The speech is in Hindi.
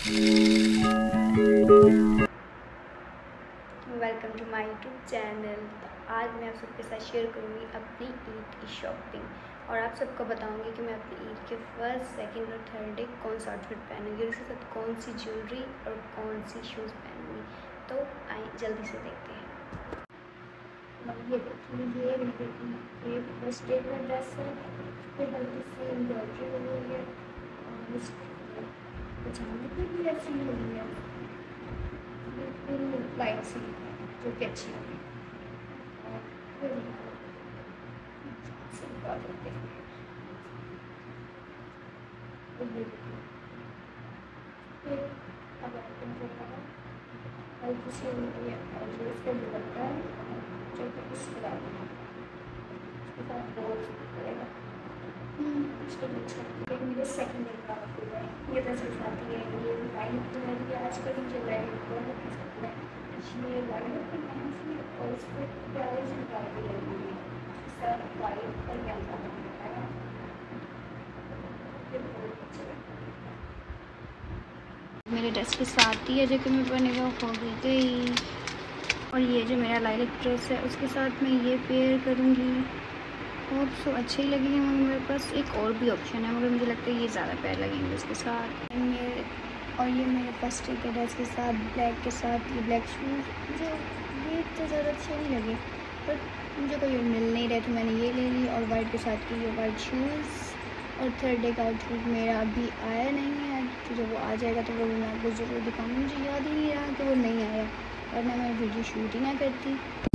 Welcome to my YouTube channel. तो आज मैं आप सबके साथ शेयर करूँगी अपनी ईद की शॉपिंग और आप सबको बताऊँगी कि मैं अपनी ईद के फर्स्ट, सेकंड और थर्ड डे कौन सा आउटफिट पहनूँगी और उसके साथ कौन सी ज्वेलरी और कौन सी शूज़ पहनूँगी। तो आइए जल्दी से देखते हैं। ये देखिए, ये फर्स्ट डे का ड्रेस है, फिर हल्की सी एम्ब्रॉयडरी बनी हुई है और पजामे की भी ऐसी हुई है, बिल्कुल लाइट सी जो कि अच्छी लगी। और फिर सिंपल होते हैं फिर अब आइटम जो है हल्की सी हुई है और जो इसका दुपट्टा है जो कि इस तरह उसके साथ बहुत करेगा। लेकिन मेरे सेकंड डे का आउटफिट है, ये ड्रेस आती है, ये लाइट कलर की आजकल मुझे लाइट बहुत पसंद है। ये लाइट पहन सी और इस पर प्यारे से डाली लगी है, सर वाइट पर कैसा है मेरे ड्रेस के साथ ही है जो कि मैं बनेगा हो गई। और ये जो मेरा लाइलैक ड्रेस है उसके साथ मैं ये पेयर करूँगी। होप सो अच्छे ही लगेंगे, मगर मेरे पास एक और भी ऑप्शन है मगर मुझे लगता है ये ज़्यादा प्यार लगेंगे उसके साथ। और ये मेरे फर्स्ट डे के ड्रेस के साथ ब्लैक के साथ ये ब्लैक शूज़, मुझे ये तो ज़्यादा अच्छे नहीं लगे पर मुझे कोई मिल नहीं रहे तो मैंने ये ले ली। और वाइट के साथ की ये वाइट शूज़। और थर्ड डे का आउटफिट मेरा अभी आया नहीं है, तो जब वो आ जाएगा तो वो मैं आपको ज़रूर दिखाऊँगी। मुझे याद ही नहीं रहा कि वो नहीं आया वरना मैं वीडियो शूट ही ना करती।